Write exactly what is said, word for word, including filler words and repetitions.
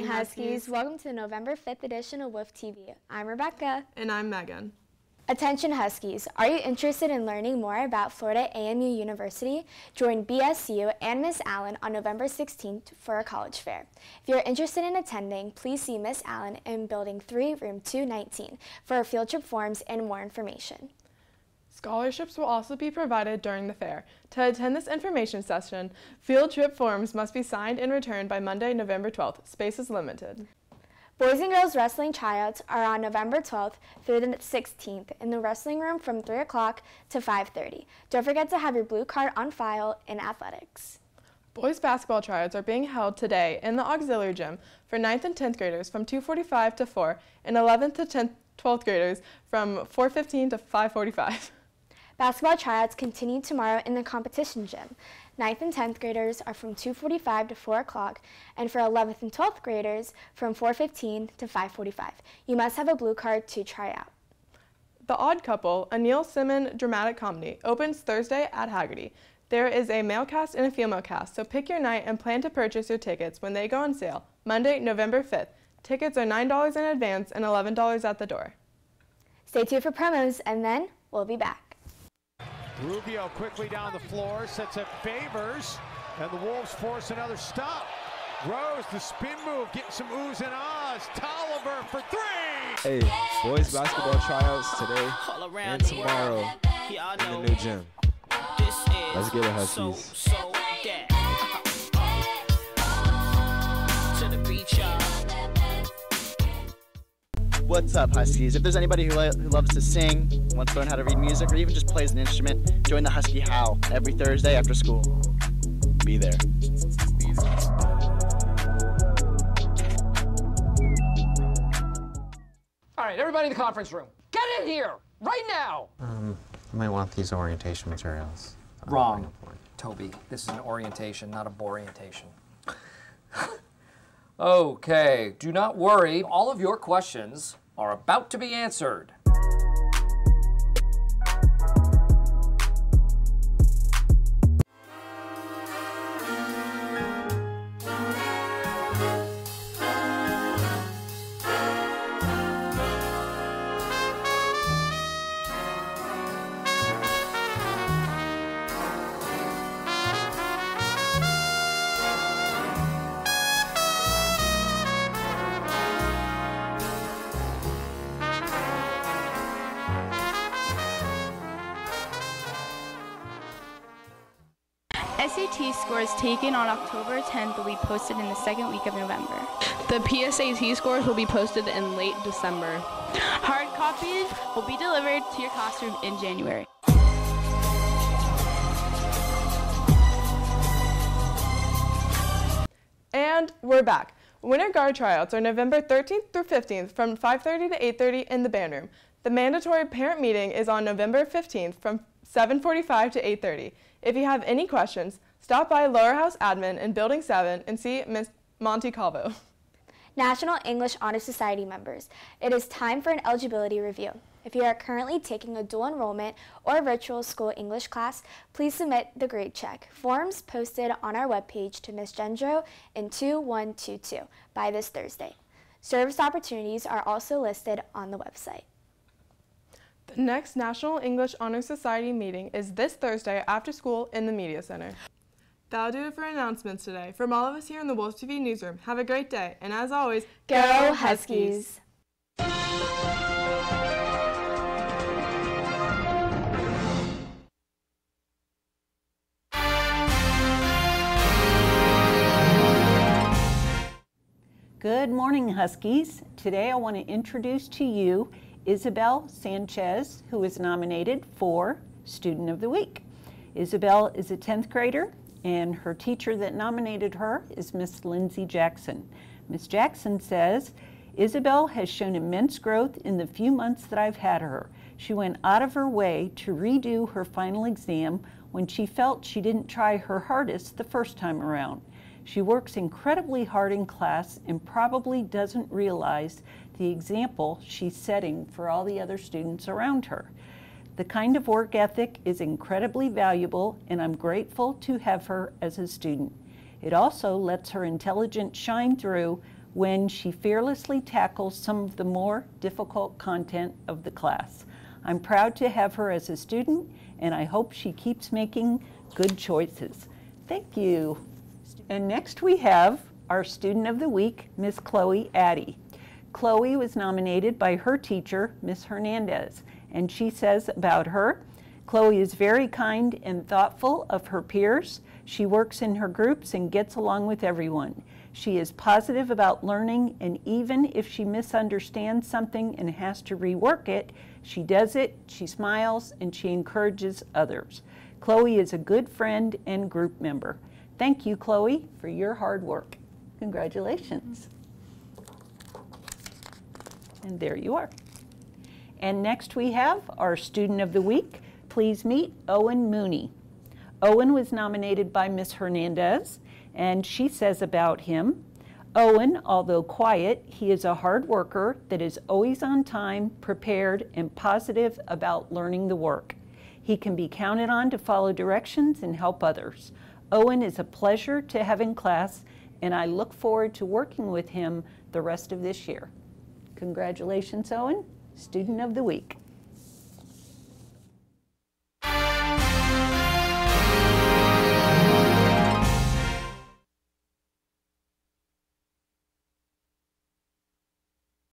Huskies. Welcome to the November fifth edition of W O F T V. I'm Rebecca. And I'm Megan. Attention Huskies, are you interested in learning more about Florida A M U University? Join B S U and Miss Allen on November sixteenth for a college fair. If you're interested in attending, please see Miss Allen in Building three, Room two nineteen for our field trip forms and more information. Scholarships will also be provided during the fair. To attend this information session, field trip forms must be signed and returned by Monday, November twelfth. Space is limited. Boys and girls wrestling tryouts are on November twelfth through the sixteenth in the wrestling room from three o'clock to five thirty. Don't forget to have your blue card on file in athletics. Boys basketball tryouts are being held today in the auxiliary gym for ninth and tenth graders from two forty-five to four and eleventh to tenth, twelfth graders from four fifteen to five forty-five. Basketball tryouts continue tomorrow in the competition gym. ninth and tenth graders are from two forty-five to four o'clock, and for eleventh and twelfth graders from four fifteen to five forty-five. You must have a blue card to try out. The Odd Couple, a Neil Simon dramatic comedy, opens Thursday at Haggerty. There is a male cast and a female cast, so pick your night and plan to purchase your tickets when they go on sale, Monday, November fifth. Tickets are nine dollars in advance and eleven dollars at the door. Stay tuned for promos, and then we'll be back. Rubio quickly down the floor, sets up Favors, and the Wolves force another stop. Rose, the spin move, getting some oohs and ahs. Tolliver for three! Hey, boys basketball tryouts today and tomorrow in the new gym. Let's get it, Huskies. What's up, Huskies? If there's anybody who, lo who loves to sing, wants to learn how to read music, or even just plays an instrument, join the Husky How every Thursday after school. Be there. Be there. All right, everybody in the conference room, get in here right now. Um, I might want these orientation materials. Wrong, Toby. This is an orientation, not a borientation. Okay, do not worry. All of your questions are about to be answered. S A T scores taken on October tenth will be posted in the second week of November. The P S A T scores will be posted in late December. Hard copies will be delivered to your classroom in January. And we're back. Winter guard tryouts are November thirteenth through fifteenth from five thirty to eight thirty in the band room. The mandatory parent meeting is on November fifteenth from seven forty-five to eight thirty. If you have any questions, stop by Lower House Admin in Building seven and see Miz Monty Calvo. National English Honor Society members, it is time for an eligibility review. If you are currently taking a dual enrollment or virtual school English class, please submit the grade check. Forms posted on our webpage to Miz Gendro in two one two two by this Thursday. Service opportunities are also listed on the website. The next National English Honor Society meeting is this Thursday after school in the Media Center. That'll do it for announcements today. From all of us here in the W O F T V newsroom, have a great day, and as always, go Huskies! Good morning, Huskies. Today I want to introduce to you Isabel Sanchez, who is nominated for Student of the Week. Isabel is a tenth grader, and her teacher that nominated her is Miss Lindsay Jackson. Miss Jackson says, Isabel has shown immense growth in the few months that I've had her. She went out of her way to redo her final exam when she felt she didn't try her hardest the first time around. She works incredibly hard in class and probably doesn't realize the example she's setting for all the other students around her. The kind of work ethic is incredibly valuable, and I'm grateful to have her as a student. It also lets her intelligence shine through when she fearlessly tackles some of the more difficult content of the class. I'm proud to have her as a student, and I hope she keeps making good choices. Thank you. And next we have our Student of the Week, Miss Chloe Addy. Chloe was nominated by her teacher, Miss Hernandez, and she says about her, Chloe is very kind and thoughtful of her peers. She works in her groups and gets along with everyone. She is positive about learning, and even if she misunderstands something and has to rework it, she does it, she smiles, and she encourages others. Chloe is a good friend and group member. Thank you, Chloe, for your hard work. Congratulations. And there you are. And next we have our Student of the Week. Please meet Owen Mooney. Owen was nominated by Miss Hernandez, and she says about him, Owen, although quiet, he is a hard worker that is always on time, prepared, and positive about learning the work. He can be counted on to follow directions and help others. Owen is a pleasure to have in class, and I look forward to working with him the rest of this year. Congratulations, Owen, Student of the Week.